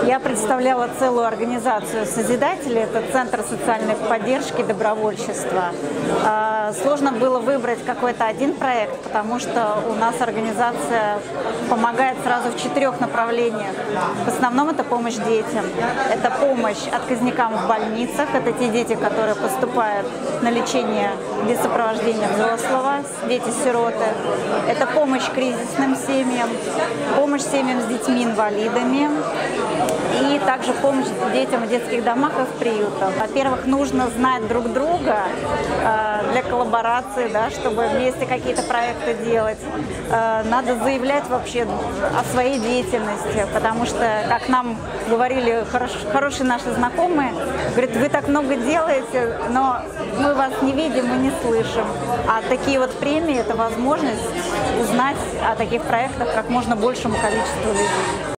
Я представляла целую организацию «Созидатели», это Центр социальной поддержки и добровольчества. Сложно было выбрать какой-то один проект, потому что у нас организация помогает сразу в 4 направлениях. В основном это помощь детям, это помощь отказникам в больницах, это те дети, которые поступают на лечение без сопровождения взрослого, дети-сироты. Это помощь кризисным семьям, помощь семьям с детьми-инвалидами и также помощь детям в детских домах и в приютах. Во-первых, нужно знать друг друга для коллаборации, да, чтобы вместе какие-то проекты делать. Надо заявлять вообще о своей деятельности, потому что, как нам говорили хорошие наши знакомые, говорят, вы так много делаете, но мы вас не видим и не слышим. А такие вот премии – это возможность узнать о таких проектах как можно большему количеству людей.